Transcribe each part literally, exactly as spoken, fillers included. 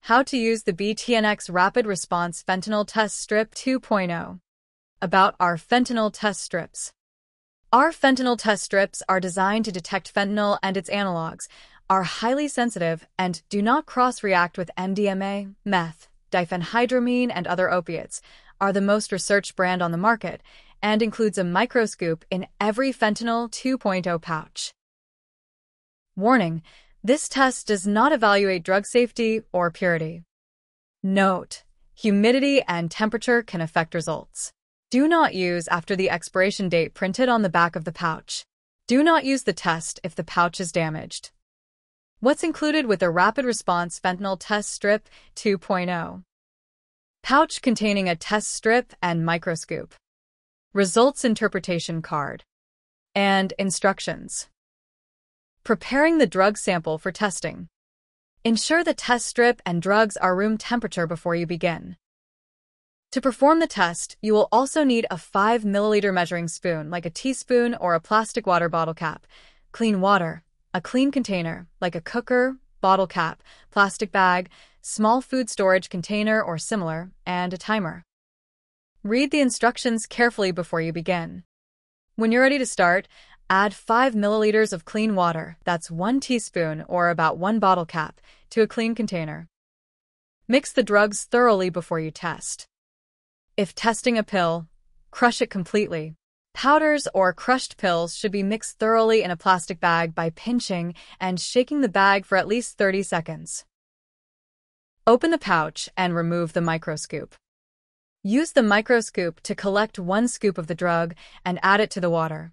How to use the B T N X Rapid Response Fentanyl Test Strip two point oh. About our fentanyl test strips. Our fentanyl test strips are designed to detect fentanyl and its analogs, are highly sensitive, and do not cross-react with M D M A, meth, diphenhydramine, and other opiates, are the most researched brand on the market, and includes a microscope in every fentanyl two point oh pouch. Warning: this test does not evaluate drug safety or purity. Note: humidity and temperature can affect results. Do not use after the expiration date printed on the back of the pouch. Do not use the test if the pouch is damaged. What's included with the Rapid Response Fentanyl Test Strip two point oh? Pouch containing a test strip and microscope. Results interpretation card. And instructions. Preparing the drug sample for testing. Ensure the test strip and drugs are room temperature before you begin. To perform the test, you will also need a five milliliter measuring spoon like a teaspoon or a plastic water bottle cap, clean water, a clean container like a cooker, bottle cap, plastic bag, small food storage container or similar, and a timer. Read the instructions carefully before you begin. When you're ready to start, add five milliliters of clean water, that's one teaspoon or about one bottle cap, to a clean container. Mix the drugs thoroughly before you test. If testing a pill, crush it completely. Powders or crushed pills should be mixed thoroughly in a plastic bag by pinching and shaking the bag for at least thirty seconds. Open the pouch and remove the microscope. Use the microscope to collect one scoop of the drug and add it to the water.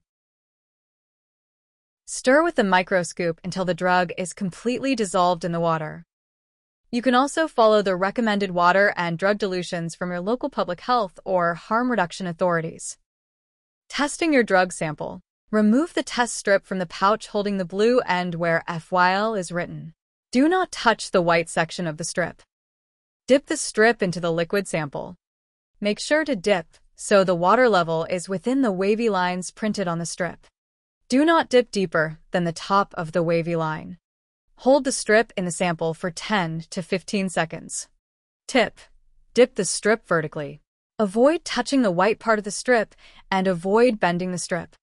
Stir with the microscope until the drug is completely dissolved in the water. You can also follow the recommended water and drug dilutions from your local public health or harm reduction authorities. Testing your drug sample. Remove the test strip from the pouch holding the blue end where F Y L is written. Do not touch the white section of the strip. Dip the strip into the liquid sample. Make sure to dip so the water level is within the wavy lines printed on the strip. Do not dip deeper than the top of the wavy line. Hold the strip in the sample for ten to fifteen seconds. Tip: dip the strip vertically. Avoid touching the white part of the strip and avoid bending the strip.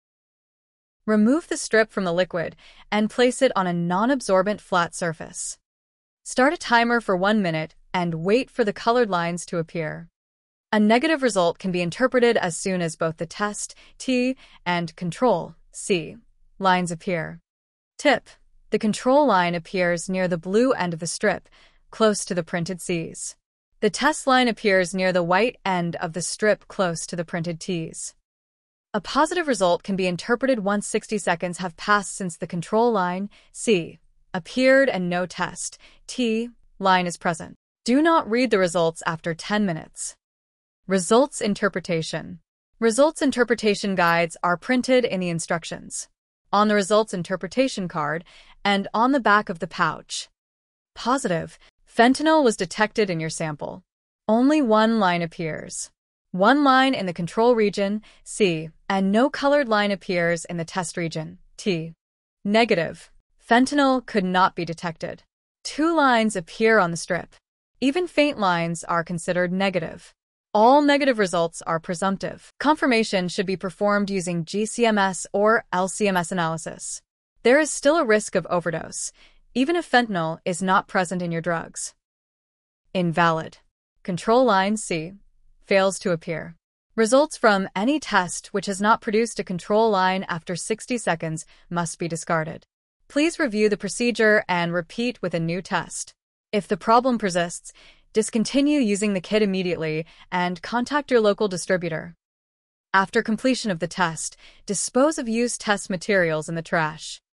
Remove the strip from the liquid and place it on a non-absorbent flat surface. Start a timer for one minute and wait for the colored lines to appear. A negative result can be interpreted as soon as both the test, T, and control, C, lines appear. Tip: the control line appears near the blue end of the strip, close to the printed C's. The test line appears near the white end of the strip, close to the printed T's. A positive result can be interpreted once sixty seconds have passed since the control line, C, appeared and no test, T, line is present. Do not read the results after ten minutes. Results interpretation. Results interpretation guides are printed in the instructions, on the results interpretation card, and on the back of the pouch. Positive: fentanyl was detected in your sample. Only one line appears. One line in the control region, C, and no colored line appears in the test region, T. Negative: fentanyl could not be detected. Two lines appear on the strip. Even faint lines are considered negative. All negative results are presumptive. Confirmation should be performed using G C M S or L C M S analysis. There is still a risk of overdose, even if fentanyl is not present in your drugs. Invalid. Control line C fails to appear. Results from any test which has not produced a control line after sixty seconds must be discarded. Please review the procedure and repeat with a new test. If the problem persists, discontinue using the kit immediately and contact your local distributor. After completion of the test, dispose of used test materials in the trash.